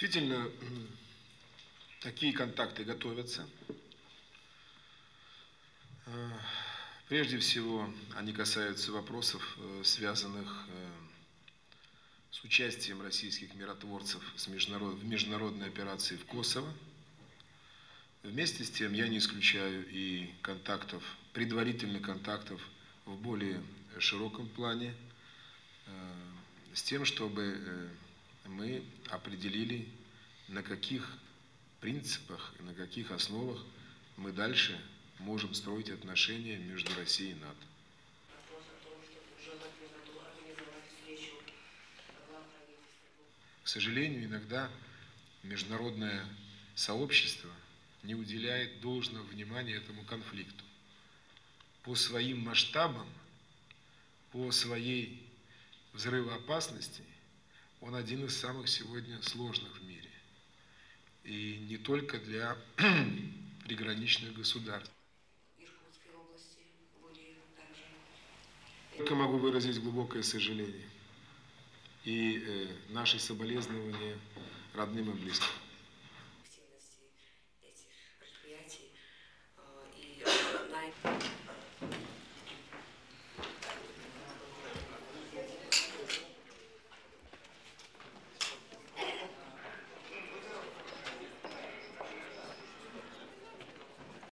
Действительно, такие контакты готовятся. Прежде всего, они касаются вопросов, связанных с участием российских миротворцев в международной операции в Косово. Вместе с тем я не исключаю и контактов, предварительных контактов в более широком плане, с тем, чтобы мы определили, на каких принципах и на каких основах мы дальше можем строить отношения между Россией и НАТО. К сожалению, иногда международное сообщество не уделяет должного внимания этому конфликту. По своим масштабам, по своей взрывоопасности он один из самых сегодня сложных в мире. И не только для приграничных государств. Только могу выразить глубокое сожаление и наши соболезнования родным и близким. Этих предприятий и